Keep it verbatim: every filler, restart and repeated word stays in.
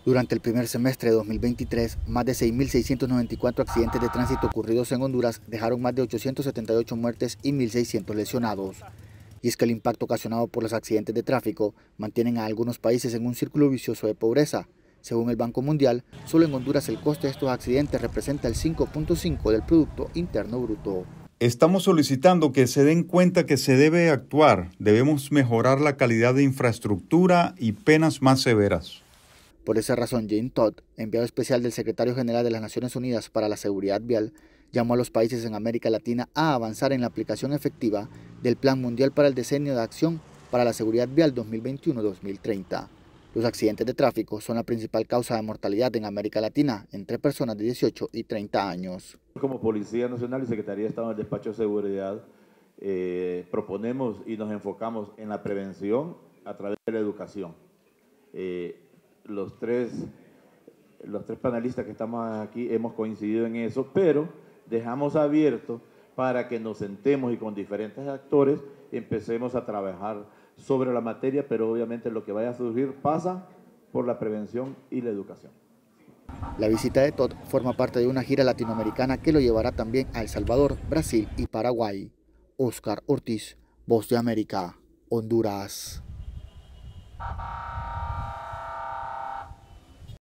Durante el primer semestre de dos mil veintitrés, más de seis mil seiscientos noventa y cuatro accidentes de tránsito ocurridos en Honduras dejaron más de ochocientas setenta y ocho muertes y mil seiscientos lesionados. Y es que el impacto ocasionado por los accidentes de tráfico mantienen a algunos países en un círculo vicioso de pobreza. Según el Banco Mundial, solo en Honduras el coste de estos accidentes representa el cinco punto cinco del Producto Interno Bruto. Estamos solicitando que se den cuenta que se debe actuar. Debemos mejorar la calidad de infraestructura y penas más severas. Por esa razón, Jane Todd, enviado especial del Secretario General de las Naciones Unidas para la Seguridad Vial, llamó a los países en América Latina a avanzar en la aplicación efectiva del Plan Mundial para el Decenio de Acción para la Seguridad Vial dos mil veintiuno a dos mil treinta. Los accidentes de tráfico son la principal causa de mortalidad en América Latina entre personas de dieciocho y treinta años. Como Policía Nacional y Secretaría de Estado en el Despacho de Seguridad, eh, proponemos y nos enfocamos en la prevención a través de la educación. Eh, los, tres, los tres panelistas que estamos aquí hemos coincidido en eso, pero dejamos abierto para que nos sentemos y con diferentes actores empecemos a trabajar sobre la materia, pero obviamente lo que vaya a surgir pasa por la prevención y la educación. La visita de Todd forma parte de una gira latinoamericana que lo llevará también a El Salvador, Brasil y Paraguay. Oscar Ortiz, Voz de América, Honduras.